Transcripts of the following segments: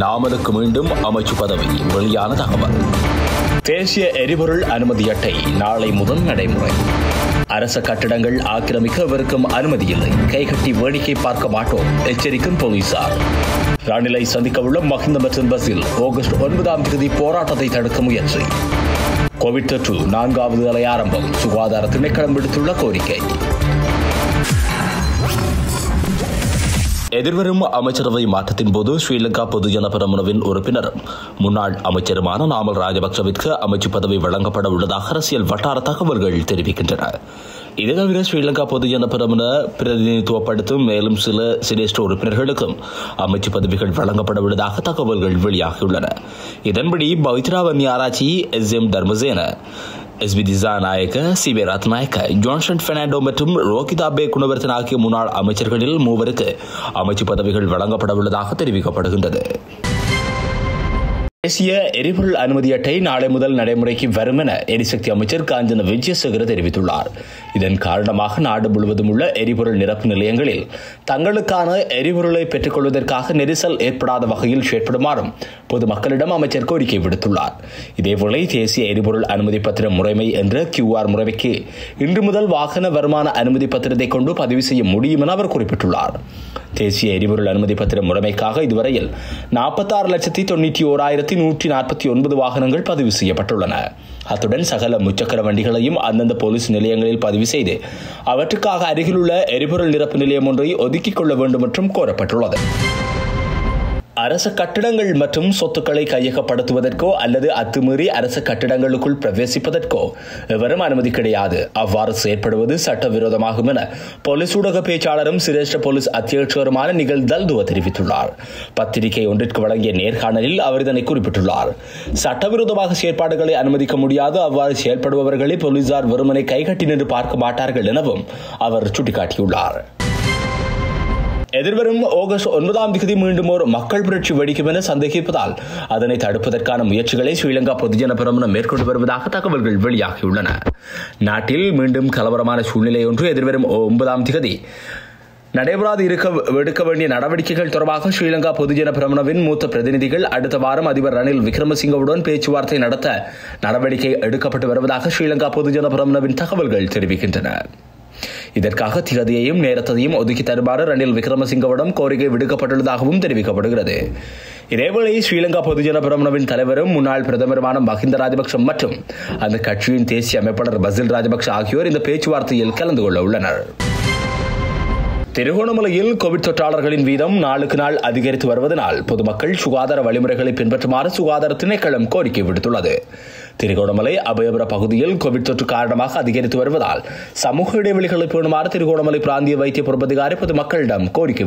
நாமலுக்கு மீண்டும் அமைச்சு பதவி வெளியான தகவல். தேசிய எரிபொருள் அனுமதி அட்டை நாளை முதல் நடைமுறை. அரச கட்டிடங்கள் ஆக்கிரமிக்க எவருக்கும் அனுமதி இல்லை. கைகட்டி வேடிக்கை பார்க்க மாட்டோம் எச்சரிக்கும் போலீசார். ரணிலை சந்திக்க உள்ள மஹிந்த மற்றும் பசில் ஆகஸ்ட் 9 போராட்டத்தை தடுக்க முயற்சி. கோவிட் தொற்று 4வது அலை ஆரம்பம். சுகாதார திணைக்களம் விடுத்துள்ள கோரிக்கை. எதிர்வரும் அமைச்சரவை மாற்றத்தின் போது ஸ்ரீலங்கா பொதுஜன பெரமுனவின் உறுப்பினரும் முன்னாள் அமைச்சருமான நாமல் ராஜபக்சவிற்கு அமைச்சு பதவி வழங்கப்பட உள்ளதாக அரசியல் வட்டார தகவல்கள் தெரிவிக்கின்றன. இது தவிர ஸ்ரீலங்கா பொதுஜன பெரமுன பிரதிநிதித்துவப்படுத்தும் மேலும் சில சிரேஷ்ட உறுப்பினர்களுக்கும் அமைச்சு பதவிகள் வழங்கப்பட உள்ளதாக தகவல்கள் வெளியாகியுள்ளன. இதன்படி Pavithra Wanniarachchi, SM Dharmasena, SB Dissanayake, CB Ratnayake, Johnston Fernando மற்றும் ரோகிதா பே குணவர்த்தன் ஆகிய முன்னாள் அமைச்சர்களில் 3 அமைச்சு பதவிகள் வழங்கப்பட உள்ளதாக தெரிவிக்கப்படுகின்றது. தேசிய எரிபொருள் அனுமதி அட்டை நாளை முதல் நடைமுறைக்கு வரும் என எரிசக்தி அமைச்சர் காஞ்சன விஜயசேகர தெரிவித்துள்ளார். இதன் காரணமாக நாடு முழுவதும் உள்ள எரிபொருள் நிரப்பு நிலையங்களில் தங்களுக்கான எரிபொருளை பெற்றுக் கொள்வதற்காக நெரிசல் ஏற்படாத வகையில் செயற்படுமாறும் பொதுமக்களிடம் அமைச்சர் கோரிக்கை விடுத்துள்ளார். இதேவேளை தேசிய எரிபொருள் அனுமதி பத்திர முறைமை என்ற QR முறைமைக்கு இன்று முதல் வாகன வருமான அனுமதி பத்திரத்தை கொண்டு பதிவு செய்ய முடியும் என அவர் குறிப்பிட்டுள்ளார். தேசிய எரிபொருள் அனுமதி பத்திர முறைமைக்காக இதுவரையில் 46,91,149 வாகனங்கள் பதிவு செய்யப்பட்டுள்ளன. அத்துடன் சகல முச்சக்கர வண்டிகளையும் அந்தந்த போலீஸ் நிலையங்களில் பதிவு செய்து அவற்றுக்காக அருகிலுள்ள எரிபொருள் நிரப்பு நிலையம் ஒன்றை ஒதுக்கிக் கொள்ள வேண்டும் என்றும் கோரப்பட்டுள்ளது. அரச கட்டிடங்கள் மற்றும் சொத்துக்களை கையகப்படுத்துவதற்கோ அல்லது அத்துமீறி அரச கட்டிடங்களுக்குள் பிரவேசிப்பதற்கோ எவரும் அனுமதி கிடையாது. அவ்வாறு செயற்படுவது சட்டவிரோதமாகும் என போலீஸ் ஊடக பேச்சாளரும் சிரேஷ்ட போலீஸ் அத்தியட்சகருமான நிகழ் தல்துவ தெரிவித்துள்ளார். பத்திரிகை ஒன்றிற்கு வழங்கிய நேர்காணலில் அவர் இதனை குறிப்பிட்டுள்ளார். சட்டவிரோதமாக செயற்பாடுகளை அனுமதிக்க முடியாது. அவ்வாறு செயல்படுபவர்களை போலீசார் வெறுமனை கைகட்டி நின்று பார்க்க மாட்டார்கள் எனவும் அவர் சுட்டிக்காட்டியுள்ளார். எதிர்வரும் ஆகஸ்ட் 9 மீண்டும் ஒரு மக்கள் புரட்சி வெடிக்கும் என சந்தேகிப்பதால் அதனை தடுப்பதற்கான முயற்சிகளை ஸ்ரீலங்கா பொதுஜன பெரமுன மேற்கொண்டு வருவதாக தகவல்கள் வெளியாகியுள்ளன. நாட்டில் மீண்டும் கலவரமான சூழ்நிலை ஒன்று எதிர்வரும் 9 நடைபெறாது எடுக்க வேண்டிய நடவடிக்கைகள் தொடர்பாக ஸ்ரீலங்கா பொதுஜன பெரமுனவின் மூத்த பிரதிநிதிகள் அடுத்த வாரம் அதிபர் ரணில் விக்ரமசிங்கவுடன் பேச்சுவார்த்தை நடத்த நடவடிக்கை எடுக்கப்பட்டு வருவதாக ஸ்ரீலங்கா பொதுஜன பெரமுனவின் தகவல்கள் தெரிவிக்கின்றன. இதற்காக திகதியையும் நேரத்தையும் ஒதுக்கி தருமாறு ரணில் விக்ரமசிங்கவிடம் கோரிக்கை விடுக்கப்பட்டுள்ளதாகவும் தெரிவிக்கப்படுகிறது. இதேவேளை ஸ்ரீலங்கா பொதுஜன பெரமுனவின் தலைவரும் முன்னாள் பிரதமருமான மஹிந்த ராஜபக்ஷ மற்றும் அந்த கட்சியின் தேசிய அமைப்பாளர் பசில் ராஜபக்ஷ ஆகியோர் இந்த பேச்சுவார்த்தையில் கலந்து கொள்ள உள்ளனர். திருகோணமலையில் கோவிட் தொற்றாளர்களின் வீதம் நாளுக்கு நாள் அதிகரித்து வருவதனால் பொதுமக்கள் சுகாதார வழிமுறைகளை பின்பற்றுமாறு சுகாதார திணைக்களம் கோரிக்கை விடுத்துள்ளது. திருகோணமலை அபயபுர பகுதியில் கோவிட் தொற்று காரணமாக அதிகரித்து வருவதால் சமூக இடைவெளிகளை பேணுமாறு திருகோணமலை பிராந்திய வைத்திய பொறுப்பதிகாரி பொதுமக்களிடம் கோரிக்கை.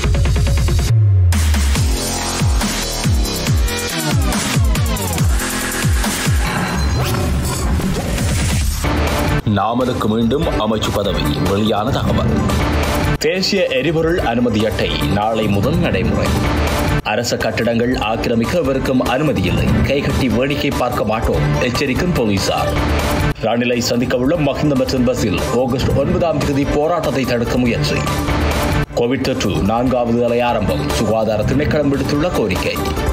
நாமலுக்கு மீண்டும் அமைச்சு பதவி வெளியான தகவல். தேசிய எரிபொருள் அனுமதி அட்டை நாளை முதல் நடைமுறை. அரச கட்டிடங்கள் ஆக்கிரமிக்க எவருக்கும் அனுமதி இல்லை. கைகட்டி வேடிக்கை பார்க்க மாட்டோம் எச்சரிக்கும் போலீசார். ரணிலை சந்திக்க உள்ள மஹிந்த மற்றும் பசில் ஆகஸ்ட் 9 போராட்டத்தை தடுக்க முயற்சி. கோவிட் தொற்று 4வது அலை ஆரம்பம். சுகாதார திணைக்களம் விடுத்துள்ள கோரிக்கை.